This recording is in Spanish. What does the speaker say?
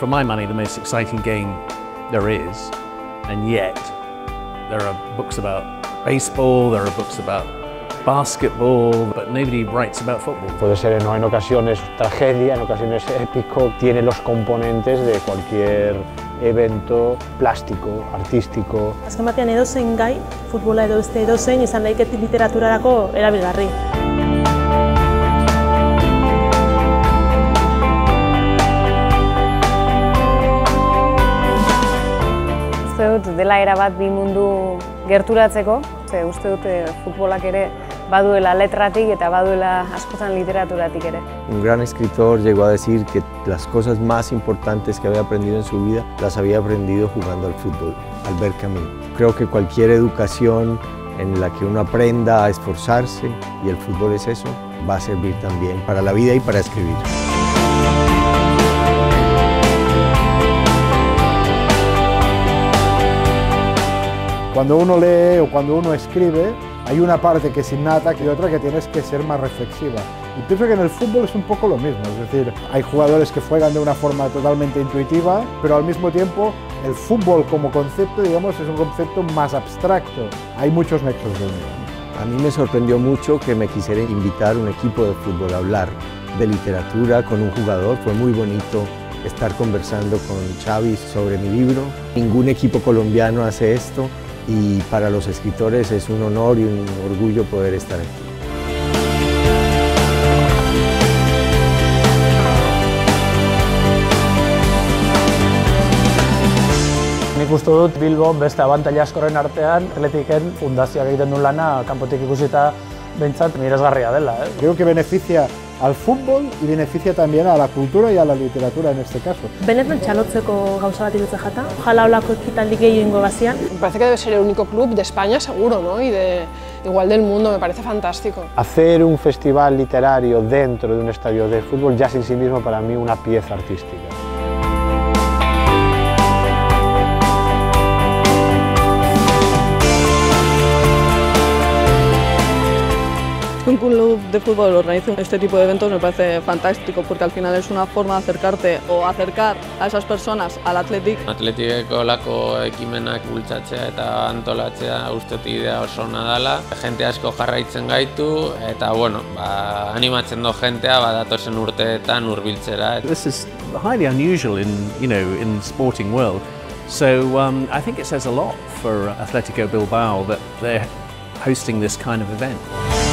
for my money, the most exciting game there is, and yet there are books about baseball, there are books about basketball, but nobody writes about football. Puede ser en ocasiones tragedia, en ocasiones épico, tiene los componentes de cualquier evento plástico, artístico. Azken batean edozein gai, futbola edo beste edozein izan daiket literaturarako erabilgarri. Uste dut dela erabat bi mundu gerturatzeko, uste dut futbolak ere baduela letratik eta baduela askotan literaturatik ere. Un gran escritor llegó a decir que las cosas más importantes que había aprendido en su vida las había aprendido jugando al fútbol, Albert Camus. Creo que cualquier educación en la que uno aprenda a esforzarse, y el fútbol es eso, va a servir también para la vida y para escribir. Cuando uno lee o cuando uno escribe, hay una parte que es innata y otra que tienes que ser más reflexiva. Y pienso que en el fútbol es un poco lo mismo, es decir, hay jugadores que juegan de una forma totalmente intuitiva, pero al mismo tiempo el fútbol como concepto, digamos, es un concepto más abstracto. Hay muchos nexos de unión. A mí me sorprendió mucho que me quisiera invitar un equipo de fútbol a hablar de literatura con un jugador. Fue muy bonito estar conversando con Xavi sobre mi libro. Ningún equipo colombiano hace esto. Y para los escritores es un honor y un orgullo poder estar aquí. Nik uste dut Bilbo beste abantaila askoren artean Atletiken fundazioak egiten duen lana kanpotik ikusita behintzat miresgarria dela. Creo que beneficia al fútbol y beneficia también a la cultura y a la literatura en este caso. Benetan txalotzeko gauza bat irutzen jata, jala holako ekitaldi gehiago bazian. Me parece que debe ser el único club de España seguro, ¿no? Y igual del mundo, me parece fantástico. Hacer un festival literario dentro de un estadio de fútbol ya es en sí mismo para mí una pieza artística. Un club de fútbol organiza este tipo de eventos me parece fantástico porque al final es una forma de acercarte o acercar a esas personas al Athletic. Athleticeko lako ekimenak bultzatzea eta antolatzea uste dut idea oso ona dela. Jente asko jarraitzen gaitu eta bueno, animatzen do jentea datozen urteetan hurbiltzera. This is highly unusual in the sporting world. So I think it says a lot for Atletico Bilbao that they're hosting this kind of event.